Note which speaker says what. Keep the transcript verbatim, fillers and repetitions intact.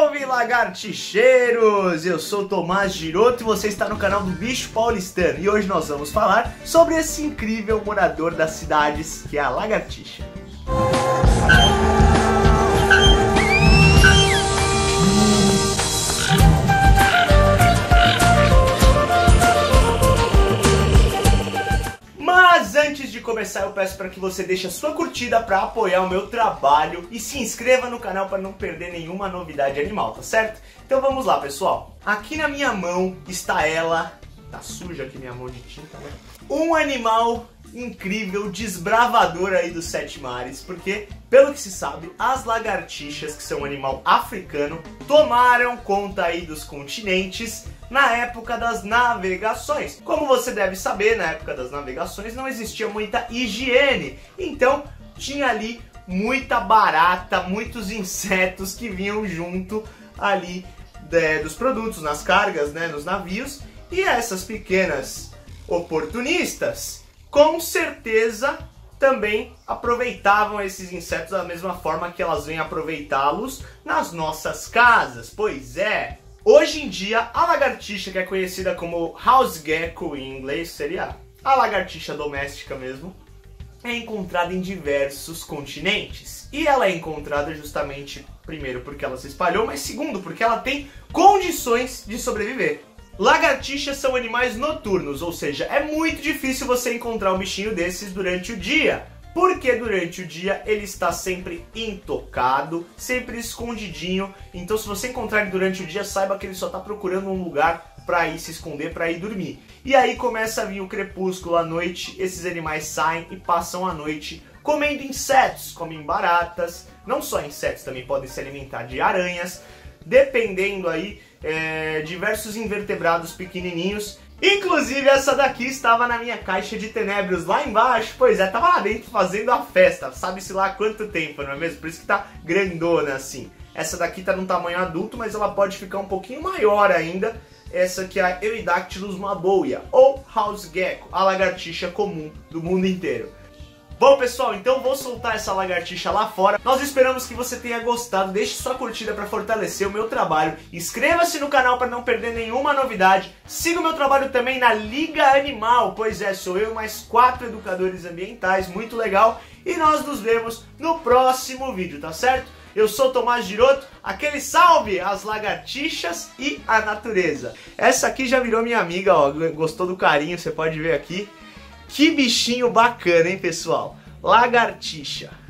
Speaker 1: Salve, lagartixeiros! Eu sou Tomás Giroto e você está no canal do Bicho Paulistano. E hoje nós vamos falar sobre esse incrível morador das cidades, que é a lagartixa. Mas antes de começar, eu peço para que você deixe a sua curtida para apoiar o meu trabalho e se inscreva no canal para não perder nenhuma novidade animal, tá certo? Então vamos lá, pessoal. Aqui na minha mão está ela, tá suja aqui minha mão de tinta, né? Um animal incrível, desbravador aí dos sete mares, porque, pelo que se sabe, as lagartixas, que são um animal africano, tomaram conta aí dos continentes na época das navegações. Como você deve saber, na época das navegações não existia muita higiene, então tinha ali muita barata, muitos insetos que vinham junto ali de, dos produtos, nas cargas, né, nos navios, e essas pequenas oportunistas com certeza também aproveitavam esses insetos da mesma forma que elas vêm aproveitá-los nas nossas casas. Pois é, hoje em dia a lagartixa, que é conhecida como house gecko em inglês, seria a lagartixa doméstica mesmo, é encontrada em diversos continentes. E ela é encontrada justamente, primeiro, porque ela se espalhou, mas segundo, porque ela tem condições de sobreviver. Lagartixas são animais noturnos, ou seja, é muito difícil você encontrar um bichinho desses durante o dia, porque durante o dia ele está sempre intocado, sempre escondidinho. Então se você encontrar ele durante o dia, saiba que ele só está procurando um lugar para ir se esconder, para ir dormir. E aí começa a vir o crepúsculo, à noite, esses animais saem e passam a noite comendo insetos, comem baratas, não só insetos, também podem se alimentar de aranhas, dependendo aí, é, diversos invertebrados pequenininhos. Inclusive essa daqui estava na minha caixa de tenébrios lá embaixo. Pois é, tava lá dentro fazendo a festa, sabe-se lá há quanto tempo, não é mesmo? Por isso que tá grandona assim. Essa daqui tá num tamanho adulto, mas ela pode ficar um pouquinho maior ainda. Essa aqui é a Eurydactylus maboia, ou house gecko, a lagartixa comum do mundo inteiro. Bom, pessoal, então vou soltar essa lagartixa lá fora. Nós esperamos que você tenha gostado. Deixe sua curtida para fortalecer o meu trabalho. Inscreva-se no canal para não perder nenhuma novidade. Siga o meu trabalho também na Liga Animal. Pois é, sou eu e mais quatro educadores ambientais. Muito legal. E nós nos vemos no próximo vídeo, tá certo? Eu sou Tomás Giroto. Aquele salve às lagartixas e à natureza. Essa aqui já virou minha amiga, ó. Gostou do carinho, você pode ver aqui. Que bichinho bacana, hein, pessoal? Lagartixa.